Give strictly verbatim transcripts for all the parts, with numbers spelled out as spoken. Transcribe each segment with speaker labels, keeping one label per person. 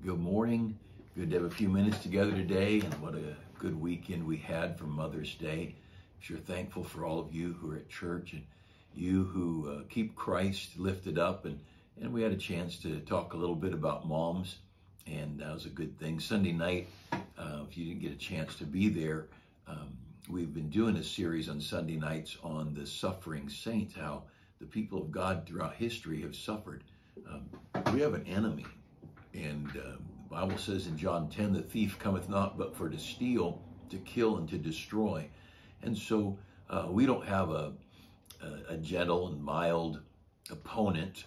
Speaker 1: Good morning. Good to have a few minutes together today, and what a good weekend we had for Mother's Day. I'm sure thankful for all of you who are at church and you who uh, keep Christ lifted up. And, and we had a chance to talk a little bit about moms, and that was a good thing. Sunday night, uh, if you didn't get a chance to be there, um, we've been doing a series on Sunday nights on the suffering saints, how the people of God throughout history have suffered. Um, we have an enemy. And uh, the Bible says in John ten, the thief cometh not but for to steal, to kill, and to destroy. And so uh, we don't have a, a, a gentle and mild opponent,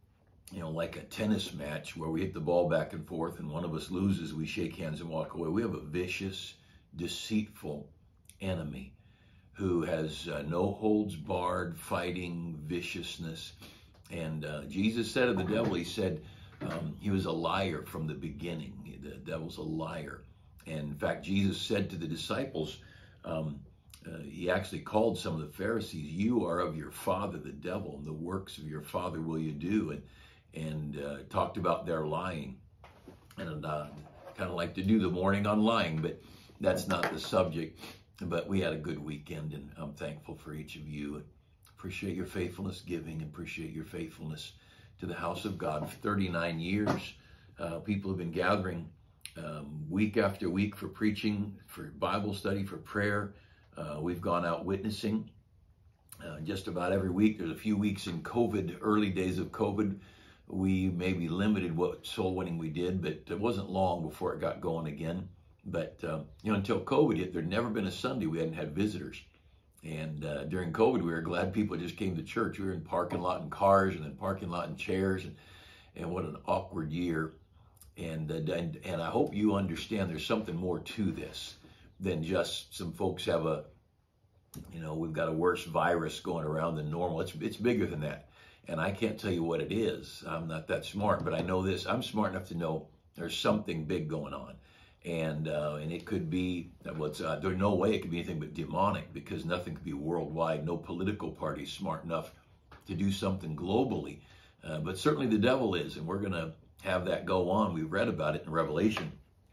Speaker 1: you know, like a tennis match where we hit the ball back and forth and one of us loses, we shake hands and walk away. We have a vicious, deceitful enemy who has uh, no holds barred fighting viciousness. And uh, Jesus said of the devil, he said, Um, he was a liar from the beginning. The devil's a liar. And in fact, Jesus said to the disciples, um, uh, he actually called some of the Pharisees, you are of your father, the devil, and the works of your father will you do, and, and uh, talked about their lying. And uh, kind of like to do the morning on lying, but that's not the subject. But we had a good weekend, and I'm thankful for each of you. Appreciate your faithfulness giving, appreciate your faithfulness to the house of God. For thirty-nine years, uh, people have been gathering um, week after week for preaching, for Bible study, for prayer. Uh, we've gone out witnessing uh, just about every week. There's a few weeks in COVID, early days of COVID, we maybe limited what soul winning we did, but it wasn't long before it got going again. But uh, you know, until COVID hit, there'd never been a Sunday we hadn't had visitors. And uh, during COVID, we were glad people just came to church. We were in parking lot in cars, and then parking lot in chairs, and, and what an awkward year. And, uh, and and I hope you understand there's something more to this than just some folks have a, you know, we've got a worse virus going around than normal. It's it's bigger than that. And I can't tell you what it is. I'm not that smart, but I know this. I'm smart enough to know there's something big going on. And uh, and it could be, well, it's, uh, there's no way it could be anything but demonic, because nothing could be worldwide. No political party is smart enough to do something globally. Uh, but certainly the devil is, and we're going to have that go on. We've read about it in Revelation.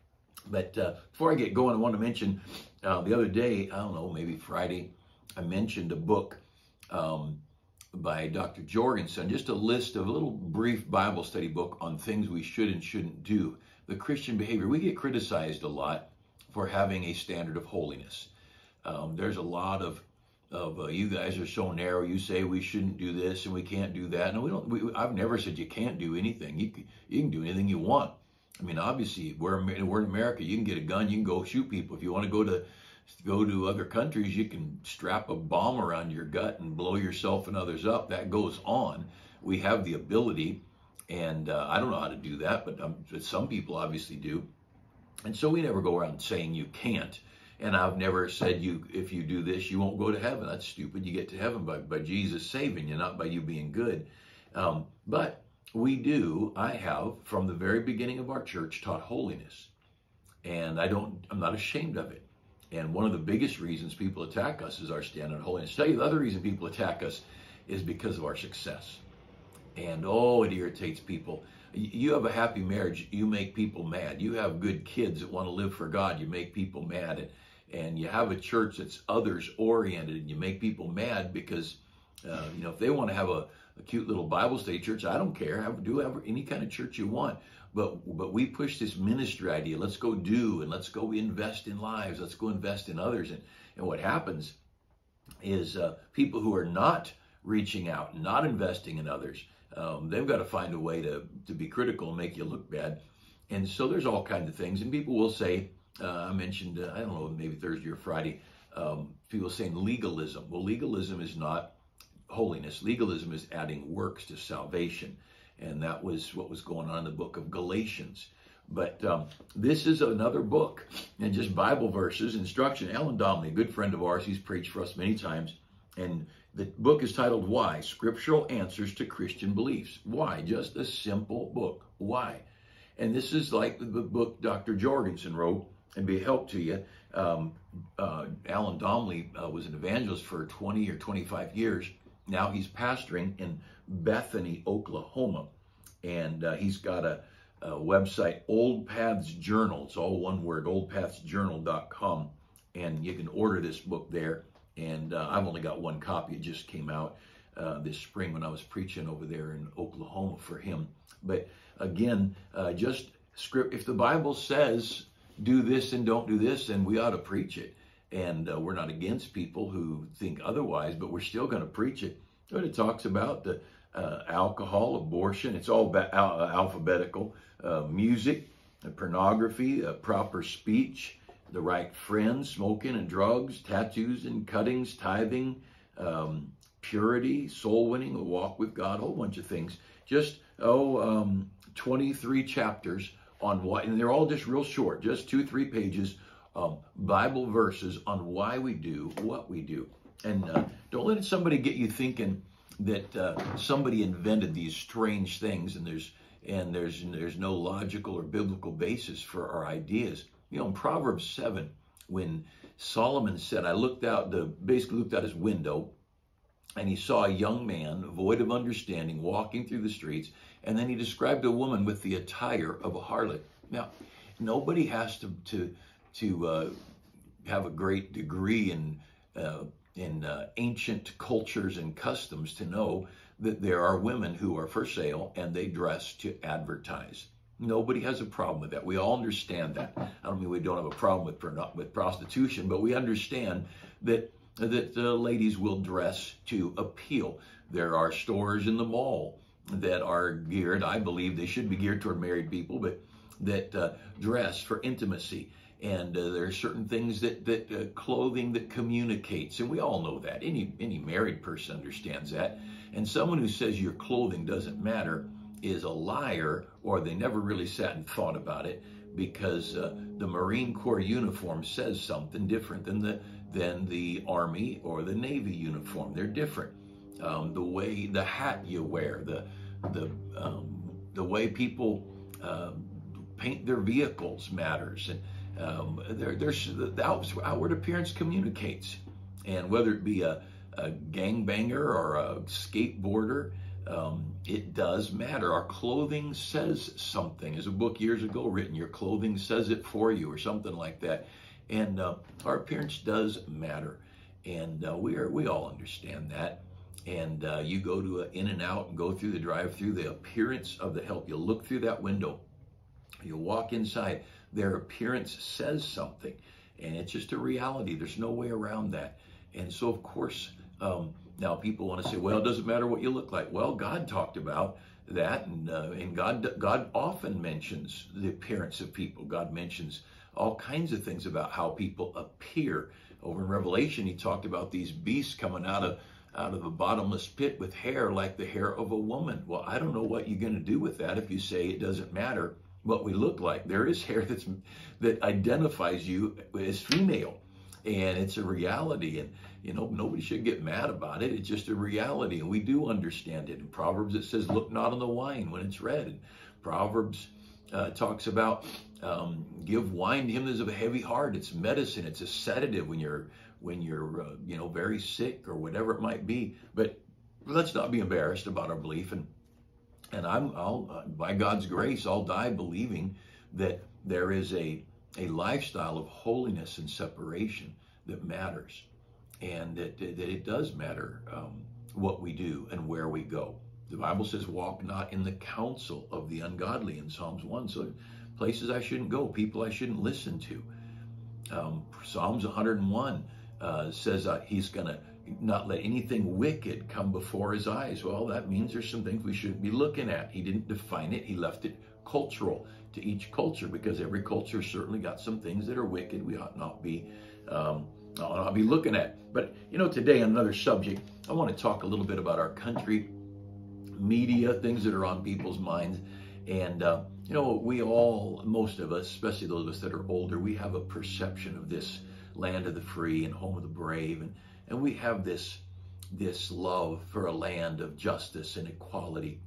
Speaker 1: But uh, before I get going, I want to mention uh, the other day, I don't know, maybe Friday, I mentioned a book um, by Doctor Jorgensen, just a list of a little brief Bible study book on things we should and shouldn't do. The Christian behavior. We get criticized a lot for having a standard of holiness. Um, there's a lot of, of uh, you guys are so narrow. You say we shouldn't do this and we can't do that. No, we don't. We, I've never said you can't do anything. You can, you can do anything you want. I mean, obviously, we're, we're in America. You can get a gun. You can go shoot people. If you want to go to go to other countries, you can strap a bomb around your gut and blow yourself and others up. That goes on. We have the ability. And uh, I don't know how to do that, but, um, but some people obviously do. And so we never go around saying you can't. And I've never said you, if you do this, you won't go to heaven. That's stupid. You get to heaven by, by Jesus saving you, not by you being good. Um, but we do, I have, from the very beginning of our church, taught holiness. And I don't, I'm not ashamed of it. And one of the biggest reasons people attack us is our stand on holiness. I'll tell you, the other reason people attack us is because of our success. And oh, it irritates people. You have a happy marriage, you make people mad. You have good kids that want to live for God, you make people mad. And, and you have a church that's others oriented, and you make people mad because, uh, you know, if they want to have a, a cute little Bible study church, I don't care. Have, do have any kind of church you want. But, but we push this ministry idea. Let's go do, and let's go invest in lives. Let's go invest in others. And, and what happens is uh, people who are not reaching out, not investing in others, Um, they've got to find a way to, to be critical and make you look bad. And so there's all kinds of things. And people will say, uh, I mentioned, uh, I don't know, maybe Thursday or Friday, um, people saying legalism. Well, legalism is not holiness. Legalism is adding works to salvation. And that was what was going on in the book of Galatians. But um, this is another book, and just Bible verses, instruction. Alan Domley, a good friend of ours, he's preached for us many times. And the book is titled Why? Scriptural Answers to Christian Beliefs. Why? Just a simple book. Why? And this is like the book Doctor Jorgensen wrote, and be a help to you. Um, uh, Alan Domley uh, was an evangelist for twenty or twenty-five years. Now he's pastoring in Bethany, Oklahoma. And uh, he's got a, uh, website, Old Paths Journal. It's all one word, old paths journal dot com. And you can order this book there. And uh, I've only got one copy. It just came out uh, this spring when I was preaching over there in Oklahoma for him. But again, uh, just script. If the Bible says do this and don't do this, then we ought to preach it. And uh, we're not against people who think otherwise, but we're still going to preach it. But it talks about the uh, alcohol, abortion. It's all ba- al- alphabetical. Uh, music, uh, pornography, uh, proper speech, the right friends, smoking and drugs, tattoos and cuttings, tithing, um, purity, soul winning, a walk with God, a whole bunch of things. Just, oh, um, twenty-three chapters on why, and they're all just real short, just two, three pages, um, Bible verses on why we do what we do. And uh, don't let somebody get you thinking that uh, somebody invented these strange things and there's and there's there's no logical or biblical basis for our ideas. You know, in Proverbs seven, when Solomon said, I looked out, the basically looked out his window, and he saw a young man, void of understanding, walking through the streets, and then he described a woman with the attire of a harlot. Now, nobody has to to to uh, have a great degree in uh, in uh, ancient cultures and customs to know that there are women who are for sale and they dress to advertise. Nobody has a problem with that. We all understand that. I don't mean we don't have a problem with with prostitution, but we understand that that uh, ladies will dress to appeal. There are stores in the mall that are geared, I believe they should be geared toward married people, but that uh, dress for intimacy. And uh, there are certain things that that uh, clothing that communicates, and we all know that. Any any married person understands that. And someone who says your clothing doesn't matter is a liar, or they never really sat and thought about it, because uh, the Marine Corps uniform says something different than the than the Army or the Navy uniform. They're different. Um, the way the hat you wear, the the um, the way people uh, paint their vehicles matters, and um, there, there's the outward appearance communicates, and whether it be a, a gangbanger or a skateboarder. Um, it does matter. Our clothing says something. There's a book years ago written, Your Clothing Says It For You, or something like that. And uh, our appearance does matter. And uh, we are we all understand that. And uh, you go to an In-N-Out and go through the drive-through, the appearance of the help. You look through that window. You walk inside. Their appearance says something. And it's just a reality. There's no way around that. And so, of course, um, now people want to say, well, it doesn't matter what you look like. Well, God talked about that, and uh, and God God often mentions the appearance of people. God mentions all kinds of things about how people appear. Over in Revelation, he talked about these beasts coming out of out of a bottomless pit with hair like the hair of a woman. Well, I don't know what you're going to do with that if you say it doesn't matter what we look like. There is hair that's that identifies you as female. And it's a reality, and you know, nobody should get mad about it. It's just a reality, and we do understand it. In Proverbs, it says, look not on the wine when it's red. And Proverbs uh, talks about um, give wine to him that is of a heavy heart. It's medicine. It's a sedative when you're when you're uh, you know, very sick or whatever it might be. But let's not be embarrassed about our belief. And and I'm I'll uh, by God's grace, I'll die believing that there is a a lifestyle of holiness and separation that matters, and that, that it does matter um, what we do and where we go. The Bible says, walk not in the counsel of the ungodly in Psalms one. So places I shouldn't go, people I shouldn't listen to. Um, Psalms one hundred one uh, says uh, he's going to not let anything wicked come before his eyes. Well, that means there's some things we shouldn't be looking at. He didn't define it. He left it cultural to each culture, because every culture certainly got some things that are wicked we ought not be um, ought not be looking at. But you know, today on another subject, I want to talk a little bit about our country, media, things that are on people's minds. And uh, you know, we all, most of us, especially those of us that are older, we have a perception of this land of the free and home of the brave, and and we have this this love for a land of justice and equality.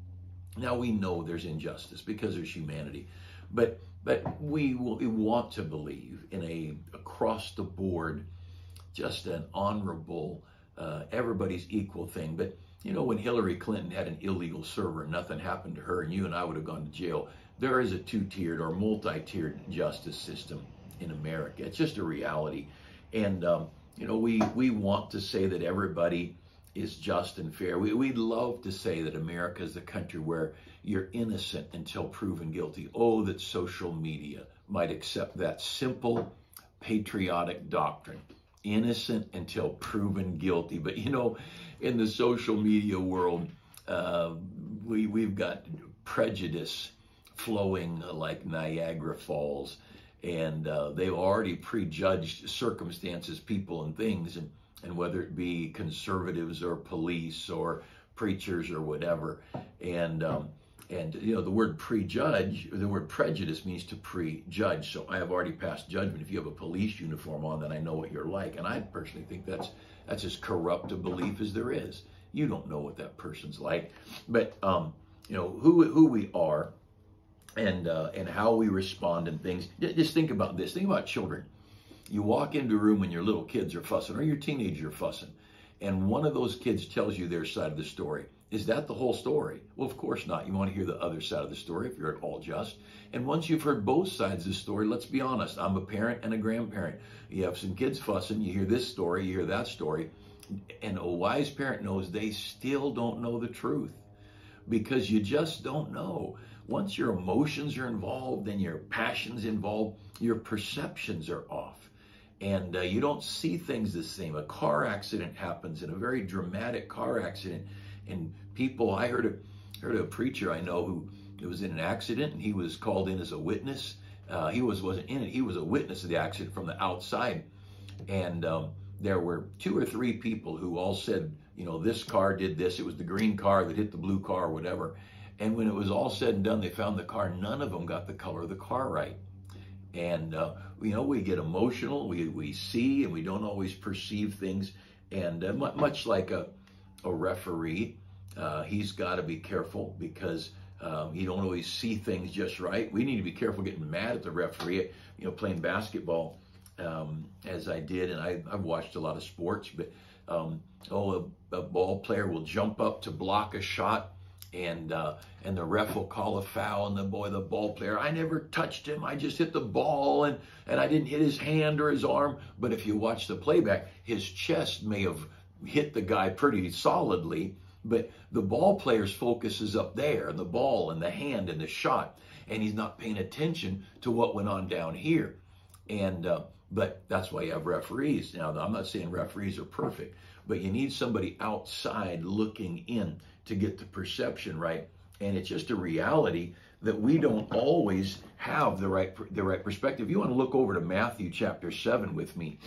Speaker 1: Now, we know there's injustice because there's humanity, but but we, will, we want to believe in a across the board, just an honorable, uh, everybody's equal thing. But you know, when Hillary Clinton had an illegal server and nothing happened to her, and you and I would have gone to jail, there is a two-tiered or multi-tiered justice system in America. It's just a reality. And, um, you know, we, we want to say that everybody is just and fair. We, we'd love to say that America is a country where you're innocent until proven guilty. Oh, that social media might accept that simple patriotic doctrine. Innocent until proven guilty. But, you know, in the social media world, uh, we, we've got prejudice flowing like Niagara Falls. And uh, they've already prejudged circumstances, people, and things, and, and whether it be conservatives or police or preachers or whatever. And, um, and you know, the word prejudge, the word prejudice means to prejudge. So I have already passed judgment. If you have a police uniform on, then I know what you're like. And I personally think that's, that's as corrupt a belief as there is. You don't know what that person's like. But, um, you know, who, who we are, and uh, and how we respond and things. Just think about this. Think about children. You walk into a room and your little kids are fussing, or your teenager are fussing, and one of those kids tells you their side of the story. Is that the whole story? Well, of course not. You want to hear the other side of the story if you're at all just. And once you've heard both sides of the story, let's be honest. I'm a parent and a grandparent. You have some kids fussing. You hear this story. You hear that story. And a wise parent knows they still don't know the truth, because you just don't know. Once your emotions are involved and your passions involved, your perceptions are off. And uh, you don't see things the same. A car accident happens, and a very dramatic car accident. And people, I heard a, heard a preacher I know who, who was in an accident, and he was called in as a witness. Uh, he was, wasn't in it. He was a witness of the accident from the outside. And um, there were two or three people who all said, you know, this car did this. It was the green car that hit the blue car or whatever. And when it was all said and done, they found the car. None of them got the color of the car right. And, uh, you know, we get emotional. We, we see and we don't always perceive things. And uh, much like a, a referee, uh, he's got to be careful, because um, you don't always see things just right. We need to be careful getting mad at the referee. You know, playing basketball, um, as I did, and I, I've watched a lot of sports, but, um, oh, a, a ball player will jump up to block a shot, and uh, and the ref will call a foul, and the boy, the ball player, I never touched him, I just hit the ball, and, and I didn't hit his hand or his arm. But if you watch the playback, his chest may have hit the guy pretty solidly, but the ball player's focus is up there, and the ball and the hand and the shot, and he's not paying attention to what went on down here. And uh, but that's why you have referees. Now, I'm not saying referees are perfect, but you need somebody outside looking in to get the perception right. And it's just a reality that we don't always have the right the right perspective. You want to look over to Matthew chapter seven with me.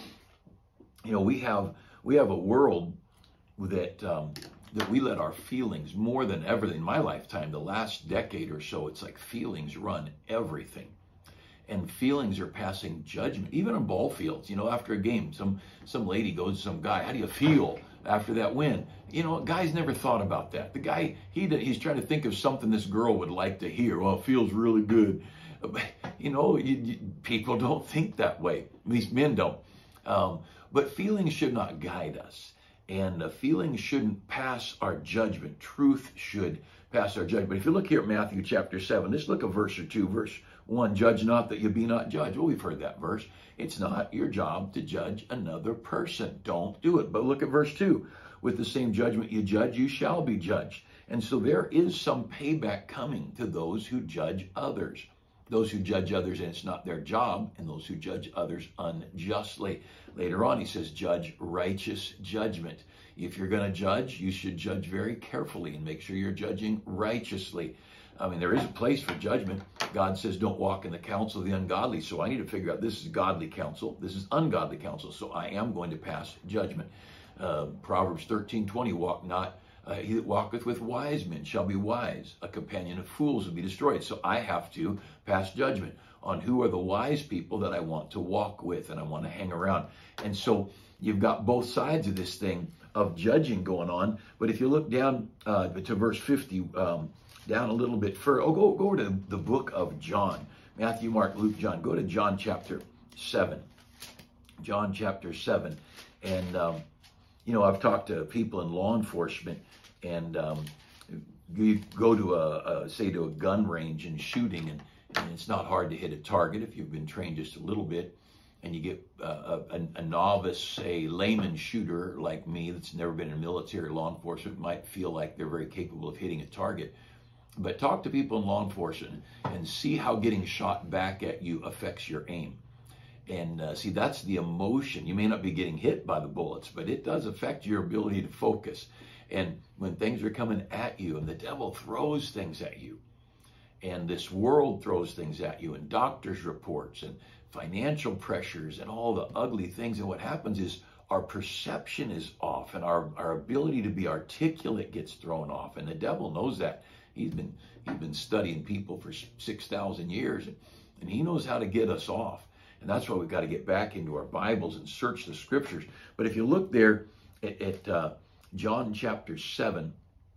Speaker 1: You know, we have we have a world that um, that we let our feelings, more than ever in my lifetime, the last decade or so, it's like feelings run everything. And feelings are passing judgment, even on ball fields. You know, after a game, some some lady goes to some guy, how do you feel after that win? You know, guys never thought about that. The guy, he he's trying to think of something this girl would like to hear. Well, it feels really good. You know, you, you, people don't think that way. At least men don't. Um, but feelings should not guide us. And uh, feelings shouldn't pass our judgment. Truth should pass our judgment. If you look here at Matthew chapter seven, let's look at verse or two. Verse one, judge not that you be not judged. Well, we've heard that verse. It's not your job to judge another person. Don't do it. But look at verse two. With the same judgment you judge, you shall be judged. And so there is some payback coming to those who judge others. Those who judge others, and it's not their job, and those who judge others unjustly. Later on, he says, judge righteous judgment. If you're going to judge, you should judge very carefully and make sure you're judging righteously. I mean, there is a place for judgment. God says, don't walk in the counsel of the ungodly. So I need to figure out, this is godly counsel, this is ungodly counsel. So I am going to pass judgment. Uh, Proverbs thirteen twenty, walk not, uh, he that walketh with wise men shall be wise. A companion of fools will be destroyed. So I have to pass judgment on who are the wise people that I want to walk with and I want to hang around. And so you've got both sides of this thing of judging going on. But if you look down uh, to verse fifty, um, down a little bit further, oh, go, go to the book of John. Matthew, Mark, Luke, John. Go to John chapter seven. John chapter seven. And, um, you know, I've talked to people in law enforcement, and um, you go to a, a say to a gun range and shooting, and, and it's not hard to hit a target if you've been trained just a little bit, and you get uh, a, a novice, a layman shooter like me that's never been in military law enforcement might feel like they're very capable of hitting a target. But talk to people in law enforcement and see how getting shot back at you affects your aim. And uh, see, that's the emotion. You may not be getting hit by the bullets, but it does affect your ability to focus. And when things are coming at you and the devil throws things at you, and this world throws things at you, and doctors' reports and financial pressures and all the ugly things, and what happens is our perception is off, and our, our ability to be articulate gets thrown off. And the devil knows that. He's been he's been studying people for six thousand years, and, and he knows how to get us off. And that's why we've got to get back into our Bibles and search the scriptures. But if you look there at, at uh, John chapter seven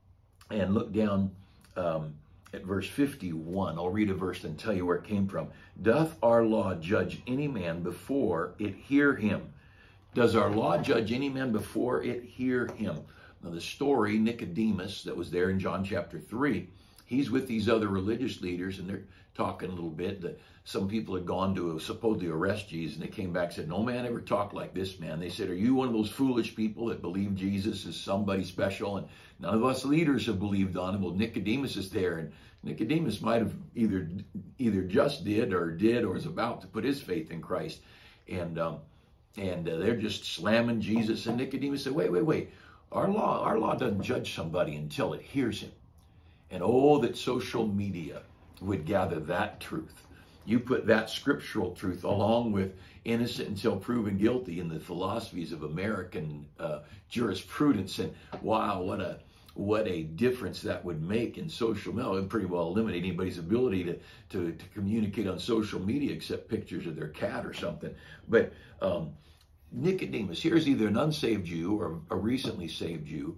Speaker 1: and look down um, at verse fifty-one, I'll read a verse and tell you where it came from. Doth our law judge any man before it hear him? Does our law judge any man before it hear him? Now, the story, Nicodemus, that was there in John chapter three, he's with these other religious leaders, and they're talking a little bit. That some people had gone to supposedly arrest Jesus, and they came back and said, no man ever talked like this man. They said, are you one of those foolish people that believe Jesus is somebody special? And none of us leaders have believed on him. Well, Nicodemus is there, and Nicodemus might have either either just did or did or is about to put his faith in Christ. And, um, and uh, they're just slamming Jesus, and Nicodemus said, wait, wait, wait. Our law, our law doesn't judge somebody until it hears him. And oh, that social media would gather that truth. You put that scriptural truth along with innocent until proven guilty in the philosophies of American uh, jurisprudence, and wow, what a what a difference that would make in social media. It would pretty well eliminate anybody's ability to, to, to communicate on social media except pictures of their cat or something. But um, Nicodemus, here's either an unsaved Jew or a recently saved Jew,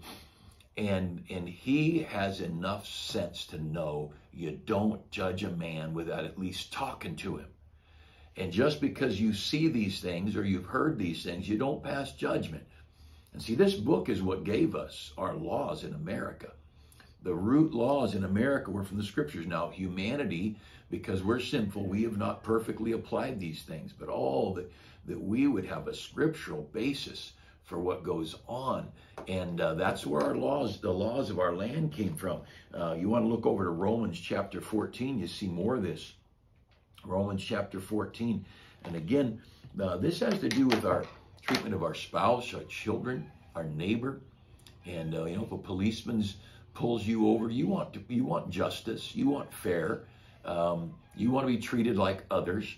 Speaker 1: and and he has enough sense to know you don't judge a man without at least talking to him. And just because you see these things or you've heard these things, you don't pass judgment. And see, this book is what gave us our laws in America. The root laws in America were from the scriptures. Now, humanity, because we're sinful, we have not perfectly applied these things, but all that that we would have a scriptural basis for what goes on. And uh, that's where our laws, the laws of our land came from. Uh, you want to look over to Romans chapter fourteen, you see more of this. Romans chapter fourteen. And again, uh, this has to do with our treatment of our spouse, our children, our neighbor. And, uh, you know, if a policeman pulls you over, you want to, you want justice, you want fair, um, you want to be treated like others.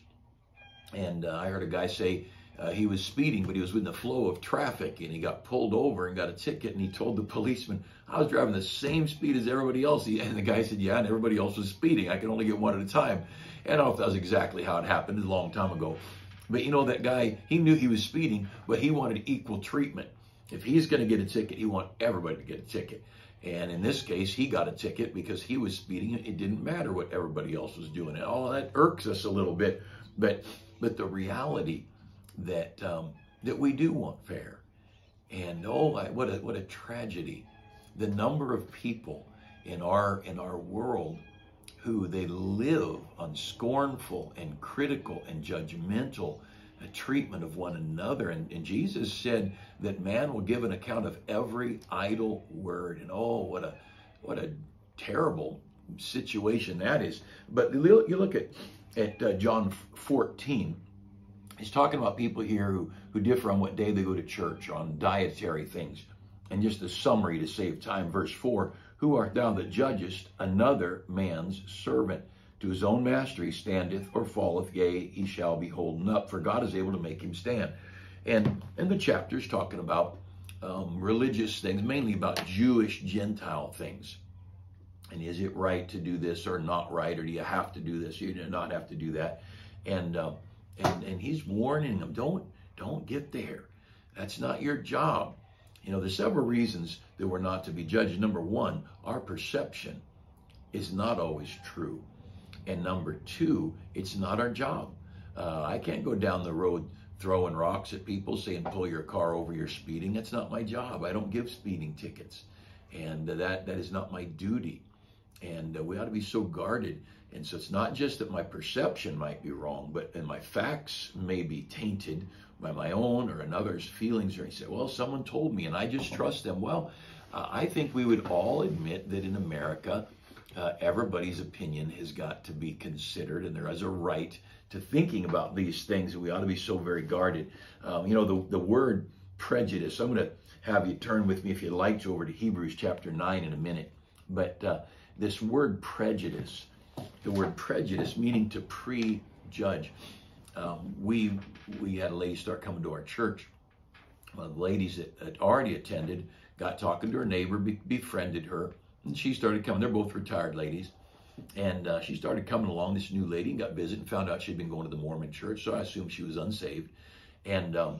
Speaker 1: And uh, I heard a guy say uh, he was speeding, but he was in the flow of traffic, and he got pulled over and got a ticket, and he told the policeman, I was driving the same speed as everybody else. And the guy said, yeah, and everybody else was speeding. I could only get one at a time. And I don't know if that was exactly how it happened. A long time ago. But you know, that guy, he knew he was speeding, but he wanted equal treatment. If he's going to get a ticket, he wants everybody to get a ticket. And in this case, he got a ticket because he was speeding. It didn't matter what everybody else was doing. And all that irks us a little bit. But but the reality that um, that we do want fair. And oh, I, what a what a tragedy. The number of people in our in our world who they live on scornful and critical and judgmental uh, treatment of one another. And, and Jesus said that man will give an account of every idle word. And oh, what a what a terrible situation that is. But you look at at uh, John fourteen. He's talking about people here who, who differ on what day they go to church, on dietary things. And just a summary to save time, verse four, who art thou that judgest another man's servant? To his own master he standeth or falleth, yea, he shall be holden up, for God is able to make him stand. And, and the chapter's talking about um, religious things, mainly about Jewish Gentile things. And is it right to do this or not right? Or do you have to do this? Or do you not have to do that? And uh, and and he's warning them, don't don't get there. That's not your job. You know, there's several reasons that we're not to be judged. Number one, our perception is not always true. And number two, it's not our job. Uh, I can't go down the road throwing rocks at people, saying, pull your car over, you're speeding. That's not my job. I don't give speeding tickets. And that, that is not my duty. And uh, we ought to be so guarded. And so it's not just that my perception might be wrong, but and my facts may be tainted by my own or another's feelings. Or you say, well, someone told me and I just trust them. Well, uh, I think we would all admit that in America, uh, everybody's opinion has got to be considered, and there is a right to thinking about these things, and we ought to be so very guarded. Um, you know, the, the word prejudice, I'm going to have you turn with me, if you'd like to, over to Hebrews chapter nine in a minute. But uh, this word prejudice, the word prejudice meaning to prejudge. Um, we we had a lady start coming to our church. One of the ladies that had already attended got talking to her neighbor, be, befriended her, and she started coming. They're both retired ladies. And uh, she started coming along, this new lady, and got visited and found out she'd been going to the Mormon church, so I assumed she was unsaved. And um,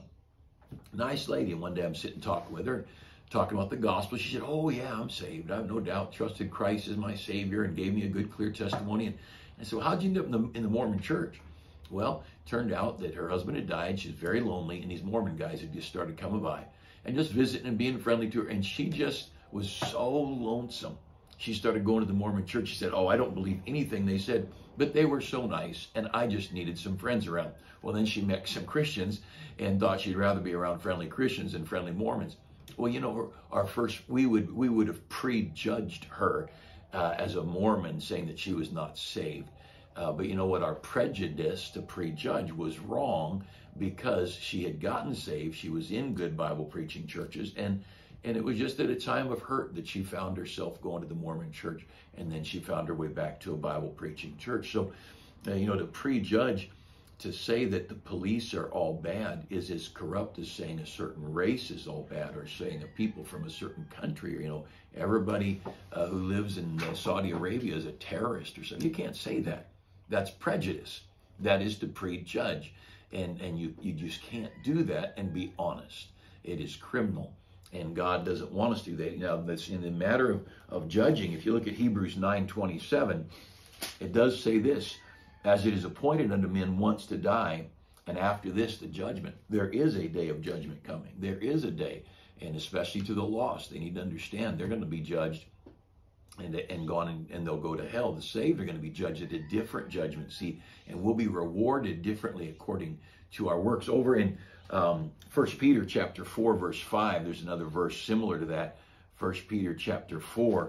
Speaker 1: nice lady. And one day I'm sitting talking with her, talking about the gospel. She said, oh, yeah, I'm saved. I have no doubt trusted Christ as my Savior, and gave me a good, clear testimony. And I said, well, how'd you end up in the, in the Mormon church? Well, it turned out that her husband had died. She's very lonely, and these Mormon guys had just started coming by and just visiting and being friendly to her. And she just was so lonesome. She started going to the Mormon church. She said, oh, I don't believe anything they said, but they were so nice, and I just needed some friends around. Well, then she met some Christians and thought she'd rather be around friendly Christians than friendly Mormons. Well, you know, our first, we would we would have prejudged her uh, as a Mormon, saying that she was not saved. Uh, but you know what? Our prejudice to prejudge was wrong, because she had gotten saved. She was in good Bible preaching churches, and And it was just at a time of hurt that she found herself going to the Mormon church, and then she found her way back to a Bible preaching church. So, uh, you know, to prejudge, to say that the police are all bad is as corrupt as saying a certain race is all bad, or saying a people from a certain country, or, you know, everybody uh, who lives in uh, Saudi Arabia is a terrorist or something. You can't say that. That's prejudice. That is to prejudge. And, and you, you just can't do that and be honest. It is criminal. And God doesn't want us to do that. Now, that's in the matter of, of judging. If you look at Hebrews nine twenty-seven, it does say this, as it is appointed unto men once to die, and after this the judgment. There is a day of judgment coming. There is a day, and especially to the lost, they need to understand they're going to be judged and, and gone, and, and they'll go to hell. The saved are going to be judged at a different judgment seat, and we'll be rewarded differently according to our works. Over in Um, First Peter chapter four, verse five, there's another verse similar to that. First Peter chapter four,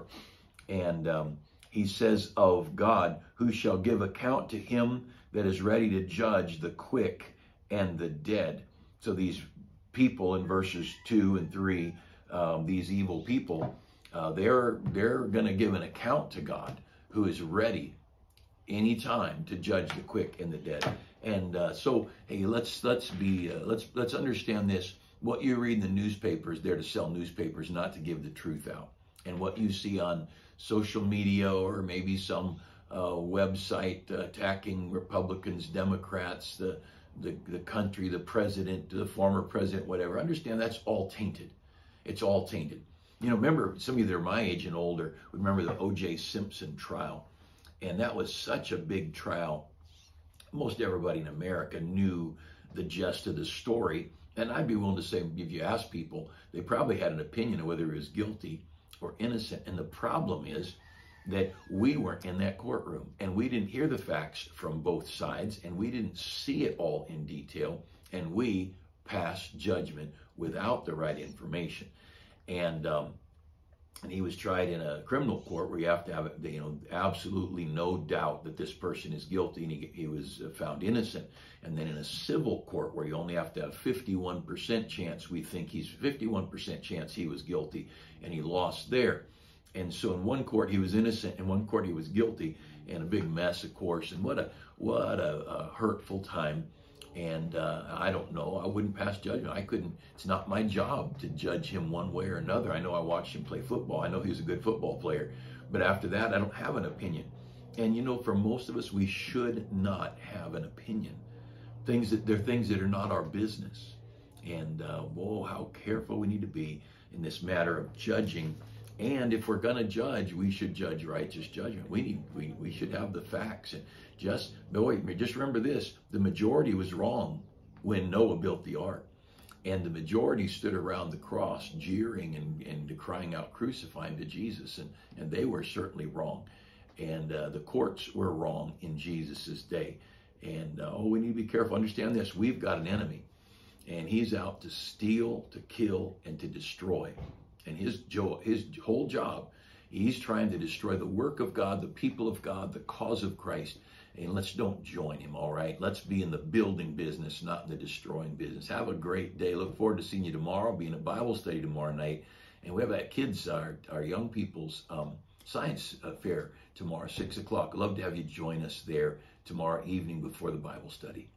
Speaker 1: and um, he says of God, who shall give account to him that is ready to judge the quick and the dead. So these people in verses two and three, um, these evil people, uh, they're they're going to give an account to God, who is ready anytime to judge the quick and the dead. And uh, so, hey, let's let's be uh, let's let's understand this. What you read in the newspaper is there to sell newspapers, not to give the truth out. And what you see on social media, or maybe some uh, website uh, attacking Republicans, Democrats, the, the the country, the president, the former president, whatever. Understand that's all tainted. It's all tainted. You know, remember, some of you that are my age and older remember the O J Simpson trial, and that was such a big trial. Most everybody in America knew the gist of the story. And I'd be willing to say, if you ask people, they probably had an opinion of whether he was guilty or innocent. And the problem is that we weren't in that courtroom, and we didn't hear the facts from both sides, and we didn't see it all in detail, and we passed judgment without the right information. And um, and he was tried in a criminal court where you have to have, you know, absolutely no doubt that this person is guilty, and he, he was found innocent. And then in a civil court where you only have to have fifty-one percent chance, we think he's fifty-one percent chance he was guilty, and he lost there. And so in one court he was innocent, in one court he was guilty, and a big mess, of course. And what a what a, a hurtful time. And uh, I don't know, I wouldn't pass judgment. I couldn't, it's not my job to judge him one way or another. I know I watched him play football. I know he was a good football player. But after that, I don't have an opinion. And you know, for most of us, we should not have an opinion. Things that, they're things that are not our business. And uh, whoa, how careful we need to be in this matter of judging. And if we're going to judge, we should judge righteous judgment. We need, we, we should have the facts. And just, boy, just remember this, the majority was wrong when Noah built the ark. And the majority stood around the cross jeering and, and crying out, crucify him to Jesus. And, and they were certainly wrong. And uh, the courts were wrong in Jesus's day. And uh, oh, we need to be careful. Understand this. We've got an enemy. And he's out to steal, to kill, and to destroy. And his, jo- his whole job, he's trying to destroy the work of God, the people of God, the cause of Christ. And let's don't join him, all right? Let's be in the building business, not in the destroying business. Have a great day. Look forward to seeing you tomorrow. Be in a Bible study tomorrow night. And we have that kids, our, our young people's um, science uh, fair tomorrow, six o'clock. I'd love to have you join us there tomorrow evening before the Bible study.